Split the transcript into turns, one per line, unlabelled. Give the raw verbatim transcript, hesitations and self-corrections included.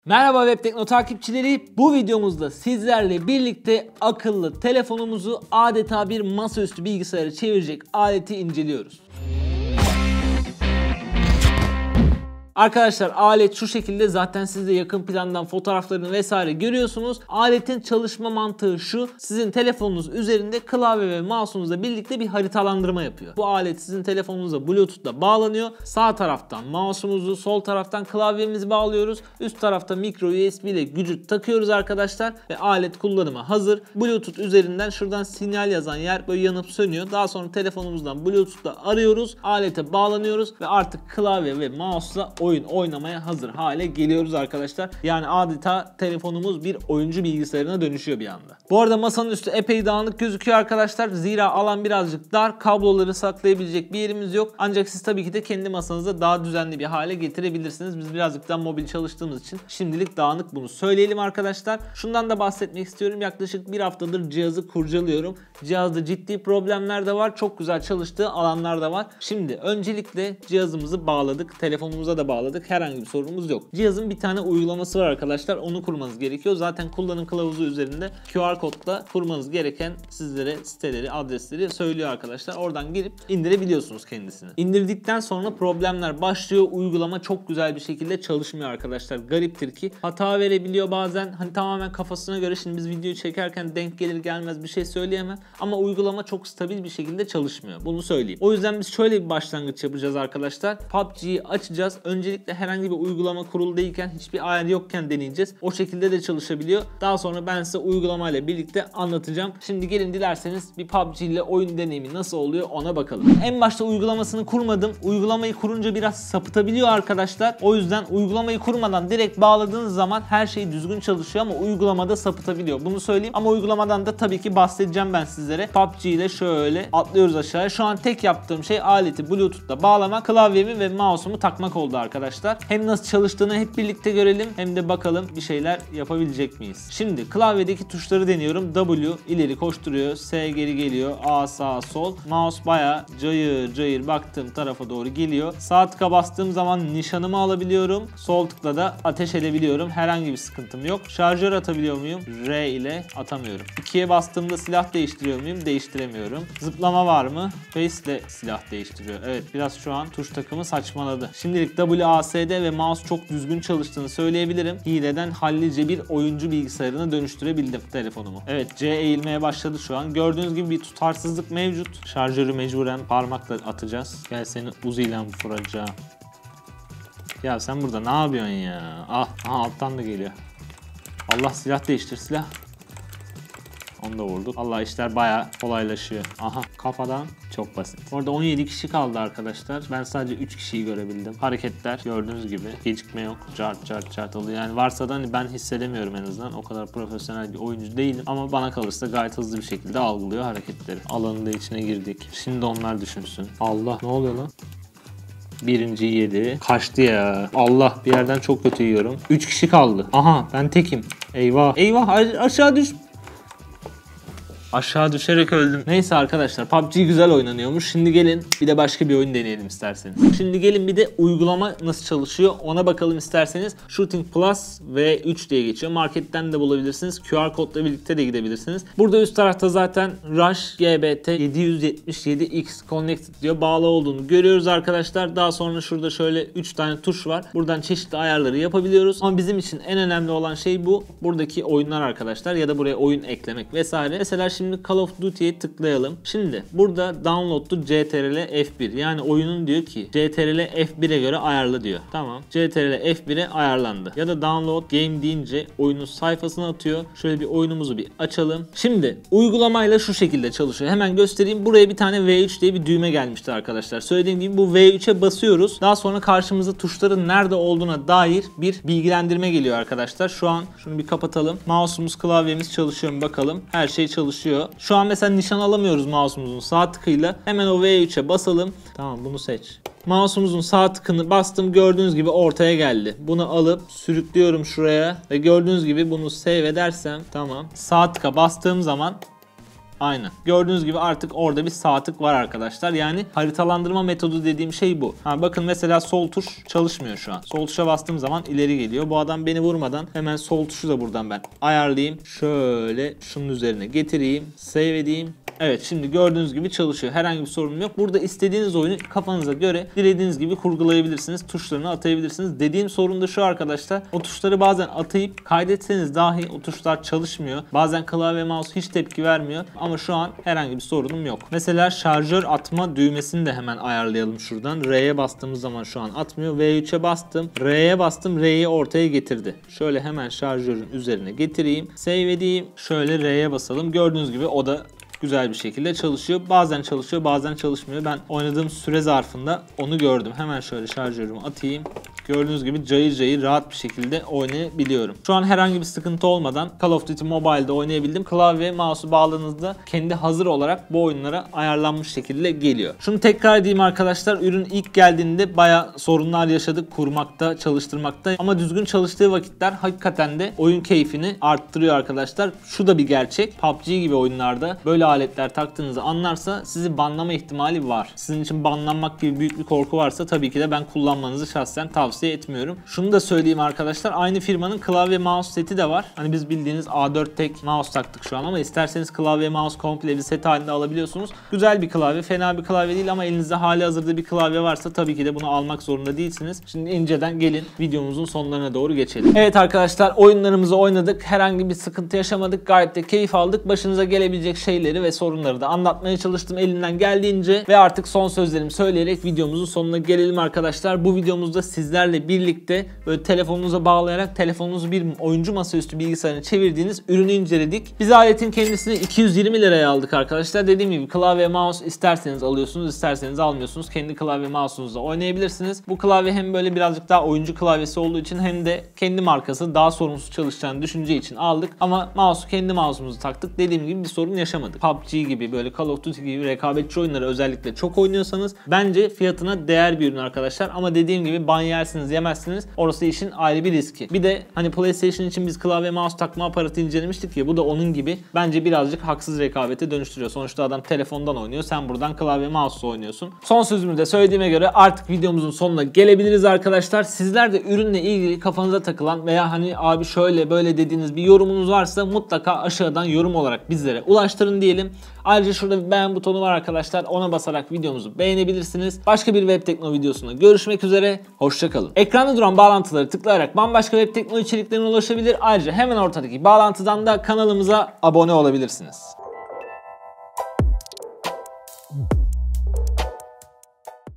Merhaba Web Tekno takipçileri. Bu videomuzda sizlerle birlikte akıllı telefonumuzu adeta bir masaüstü bilgisayara çevirecek aleti inceliyoruz. Arkadaşlar alet şu şekilde, zaten siz de yakın plandan fotoğraflarını vesaire görüyorsunuz. Aletin çalışma mantığı şu: sizin telefonunuz üzerinde klavye ve mouse'unuzla birlikte bir haritalandırma yapıyor. Bu alet sizin telefonunuza Bluetooth'la bağlanıyor. Sağ taraftan mouse'umuzu, sol taraftan klavyemizi bağlıyoruz. Üst tarafta micro U S B ile gücü takıyoruz arkadaşlar ve alet kullanıma hazır. Bluetooth üzerinden şuradan sinyal yazan yer böyle yanıp sönüyor. Daha sonra telefonumuzdan Bluetooth'la arıyoruz. Alete bağlanıyoruz ve artık klavye ve mouse'la oyun oynamaya hazır hale geliyoruz arkadaşlar. Yani adeta telefonumuz bir oyuncu bilgisayarına dönüşüyor bir anda. Bu arada masanın üstü epey dağınık gözüküyor arkadaşlar. Zira alan birazcık dar. Kabloları saklayabilecek bir yerimiz yok. Ancak siz tabii ki de kendi masanızda daha düzenli bir hale getirebilirsiniz. Biz birazcık daha mobil çalıştığımız için şimdilik dağınık, bunu söyleyelim arkadaşlar. Şundan da bahsetmek istiyorum. Yaklaşık bir haftadır cihazı kurcalıyorum. Cihazda ciddi problemler de var. Çok güzel çalıştığı alanlar da var. Şimdi öncelikle cihazımızı bağladık. Telefonumuza da bağladık. bağladık. Herhangi bir sorunumuz yok. Cihazın bir tane uygulaması var arkadaşlar. Onu kurmanız gerekiyor. Zaten kullanım kılavuzu üzerinde Q R kodla kurmanız gereken sizlere siteleri, adresleri söylüyor arkadaşlar. Oradan girip indirebiliyorsunuz kendisini. İndirdikten sonra problemler başlıyor. Uygulama çok güzel bir şekilde çalışmıyor arkadaşlar. Gariptir ki hata verebiliyor bazen. Hani tamamen kafasına göre, şimdi biz videoyu çekerken denk gelir gelmez bir şey söyleyemem. Ama uygulama çok stabil bir şekilde çalışmıyor. Bunu söyleyeyim. O yüzden biz şöyle bir başlangıç yapacağız arkadaşlar. P U B G'yi açacağız. Öncelikle herhangi bir uygulama kurulu değilken, hiçbir ayar yokken deneyeceğiz. O şekilde de çalışabiliyor. Daha sonra ben size uygulamayla birlikte anlatacağım. Şimdi gelin dilerseniz bir P U B G ile oyun deneyimi nasıl oluyor ona bakalım. En başta uygulamasını kurmadım. Uygulamayı kurunca biraz sapıtabiliyor arkadaşlar. O yüzden uygulamayı kurmadan direkt bağladığınız zaman her şey düzgün çalışıyor ama uygulamada sapıtabiliyor. Bunu söyleyeyim. Ama uygulamadan da tabii ki bahsedeceğim ben sizlere. P U B G ile şöyle atlıyoruz aşağıya. Şu an tek yaptığım şey aleti Bluetooth'la bağlamak, klavyemi ve mouse'umu takmak oldu arkadaşlar. Hem nasıl çalıştığını hep birlikte görelim, hem de bakalım bir şeyler yapabilecek miyiz? Şimdi klavyedeki tuşları deniyorum. W ileri koşturuyor, S geri geliyor, A sağ sol. Mouse bayağı cayır cayır baktığım tarafa doğru geliyor. Sağ tıka bastığım zaman nişanımı alabiliyorum. Sol tıkla da ateş edebiliyorum. Herhangi bir sıkıntım yok. Şarjör atabiliyor muyum? R ile atamıyorum. ikiye bastığımda silah değiştiriyor muyum? Değiştiremiyorum. Zıplama var mı? Face ile silah değiştiriyor. Evet, biraz şu an tuş takımı saçmaladı. Şimdilik W A S D ve mouse çok düzgün çalıştığını söyleyebilirim. Hileden hallice bir oyuncu bilgisayarına dönüştürebildim telefonumu. Evet, C eğilmeye başladı şu an. Gördüğünüz gibi bir tutarsızlık mevcut. Şarjörü mecburen parmakla atacağız. Gel seni Uzi'yle vuracağım. Ya sen burada ne yapıyorsun ya? Ah, aha alttan da geliyor. Allah, silah değiştir, silah. Onu da vurduk. Allah, işler bayağı kolaylaşıyor. Aha, kafadan çok basit. Orada on yedi kişi kaldı arkadaşlar. Ben sadece üç kişiyi görebildim. Hareketler gördüğünüz gibi. Gecikme yok. Cart cart cart oluyor. Yani varsa da hani ben hissedemiyorum en azından. O kadar profesyonel bir oyuncu değilim. Ama bana kalırsa gayet hızlı bir şekilde algılıyor hareketleri. Alanın da içine girdik. Şimdi onlar düşünsün. Allah, ne oluyor lan? Birinci yedi. Kaçtı ya. Allah, bir yerden çok kötü yiyorum. üç kişi kaldı. Aha, ben tekim. Eyvah. Eyvah, aşağı düş. Aşağı düşerek öldüm. Neyse arkadaşlar, P U B G güzel oynanıyormuş. Şimdi gelin bir de başka bir oyun deneyelim isterseniz. Şimdi gelin bir de uygulama nasıl çalışıyor ona bakalım isterseniz. Shooting Plus V üç diye geçiyor. Marketten de bulabilirsiniz. Q R kodla birlikte de gidebilirsiniz. Burada üst tarafta zaten Rush G B T yedi yüz yetmiş yedi X Connected diyor. Bağlı olduğunu görüyoruz arkadaşlar. Daha sonra şurada şöyle üç tane tuş var. Buradan çeşitli ayarları yapabiliyoruz. Ama bizim için en önemli olan şey bu. Buradaki oyunlar arkadaşlar, ya da buraya oyun eklemek vesaire. Mesela şimdi Call of Duty'ye tıklayalım. Şimdi burada download to C T R L F bir, yani oyunun diyor ki C T R L F bire göre ayarla diyor. Tamam. C T R L F bire ayarlandı. Ya da download game deyince oyunun sayfasına atıyor. Şöyle bir oyunumuzu bir açalım. Şimdi uygulamayla şu şekilde çalışıyor. Hemen göstereyim. Buraya bir tane V üç diye bir düğme gelmişti arkadaşlar. Söylediğim gibi bu V üçe basıyoruz. Daha sonra karşımıza tuşların nerede olduğuna dair bir bilgilendirme geliyor arkadaşlar. Şu an şunu bir kapatalım. Mouse'umuz, klavyemiz çalışıyor mu bakalım. Her şey çalışıyor. Şu an mesela nişan alamıyoruz mouse'umuzun sağ tıkıyla. Hemen o V üçe basalım. Tamam, bunu seç. Mouse'umuzun sağ tıkını bastım. Gördüğünüz gibi ortaya geldi. Bunu alıp sürüklüyorum şuraya ve gördüğünüz gibi bunu save edersem tamam. Sağ tıka bastığım zaman Aynen. Gördüğünüz gibi artık orada bir sağ tık var arkadaşlar. Yani haritalandırma metodu dediğim şey bu. Ha, bakın mesela sol tuş çalışmıyor şu an. Sol tuşa bastığım zaman ileri geliyor. Bu adam beni vurmadan hemen sol tuşu da buradan ben ayarlayayım. Şöyle şunun üzerine getireyim. Save edeyim. Evet, şimdi gördüğünüz gibi çalışıyor. Herhangi bir sorun yok. Burada istediğiniz oyunu kafanıza göre dilediğiniz gibi kurgulayabilirsiniz. Tuşlarını atayabilirsiniz. Dediğim sorun da şu arkadaşlar. O tuşları bazen atayıp kaydetseniz dahi o tuşlar çalışmıyor. Bazen klavye mouse hiç tepki vermiyor. Ama şu an herhangi bir sorunum yok. Mesela şarjör atma düğmesini de hemen ayarlayalım şuradan. R'ye bastığımız zaman şu an atmıyor. V üç'e bastım. R'ye bastım. R'yi ortaya getirdi. Şöyle hemen şarjörün üzerine getireyim. Save edeyim. Şöyle R'ye basalım. Gördüğünüz gibi o da güzel bir şekilde çalışıyor. Bazen çalışıyor, bazen çalışmıyor. Ben oynadığım süre zarfında onu gördüm. Hemen şöyle şarjörümü atayım. Gördüğünüz gibi cayır cayır rahat bir şekilde oynayabiliyorum. Şu an herhangi bir sıkıntı olmadan Call of Duty Mobile'de oynayabildim. Klavye, mouse'u bağladığınızda kendi hazır olarak bu oyunlara ayarlanmış şekilde geliyor. Şunu tekrar edeyim arkadaşlar. Ürün ilk geldiğinde bayağı sorunlar yaşadık kurmakta, çalıştırmakta. Ama düzgün çalıştığı vakitler hakikaten de oyun keyfini arttırıyor arkadaşlar. Şu da bir gerçek. P U B G gibi oyunlarda böyle aletler taktığınızı anlarsa sizi banlama ihtimali var. Sizin için banlanmak gibi büyük bir korku varsa tabii ki de ben kullanmanızı şahsen tavsiye etmiyorum. Şunu da söyleyeyim arkadaşlar. Aynı firmanın klavye mouse seti de var. Hani biz bildiğiniz A dört tek mouse taktık şu an ama isterseniz klavye mouse komple bir set halinde alabiliyorsunuz. Güzel bir klavye, fena bir klavye değil ama elinizde hali hazırda bir klavye varsa tabii ki de bunu almak zorunda değilsiniz. Şimdi inceden gelin videomuzun sonlarına doğru geçelim. Evet arkadaşlar, oyunlarımızı oynadık. Herhangi bir sıkıntı yaşamadık. Gayet de keyif aldık. Başınıza gelebilecek şeyleri ve sorunları da anlatmaya çalıştım elimden geldiğince ve artık son sözlerimi söyleyerek videomuzun sonuna gelelim arkadaşlar. Bu videomuzda sizlerle birlikte böyle telefonunuza bağlayarak telefonunuzu bir oyuncu masaüstü bilgisayarına çevirdiğiniz ürünü inceledik. Biz aletin kendisini iki yüz yirmi liraya aldık arkadaşlar. Dediğim gibi klavye mouse isterseniz alıyorsunuz, isterseniz almıyorsunuz. Kendi klavye mouse'unuzla oynayabilirsiniz. Bu klavye hem böyle birazcık daha oyuncu klavyesi olduğu için hem de kendi markası daha sorunsuz çalışacağını düşüneceği için aldık. Ama mouse'u kendi mouse'umuzu taktık. Dediğim gibi bir sorun yaşamadık. P U B G gibi böyle Call of Duty gibi rekabetçi oyunları özellikle çok oynuyorsanız bence fiyatına değer bir ürün arkadaşlar. Ama dediğim gibi ban yersiniz yemezsiniz. Orası işin ayrı bir riski. Bir de hani PlayStation için biz klavye mouse takma aparatı incelemiştik ya, bu da onun gibi. Bence birazcık haksız rekabete dönüştürüyor. Sonuçta adam telefondan oynuyor. Sen buradan klavye mouse oynuyorsun. Son sözümü de söylediğime göre artık videomuzun sonuna gelebiliriz arkadaşlar. Sizler de ürünle ilgili kafanıza takılan veya hani abi şöyle böyle dediğiniz bir yorumunuz varsa mutlaka aşağıdan yorum olarak bizlere ulaştırın diyelim. Ayrıca şurada bir beğen butonu var arkadaşlar. Ona basarak videomuzu beğenebilirsiniz. Başka bir web tekno videosunda görüşmek üzere. Hoşça kalın. Ekranda duran bağlantıları tıklayarak bambaşka web tekno içeriklerine ulaşabilir. Ayrıca hemen ortadaki bağlantıdan da kanalımıza abone olabilirsiniz.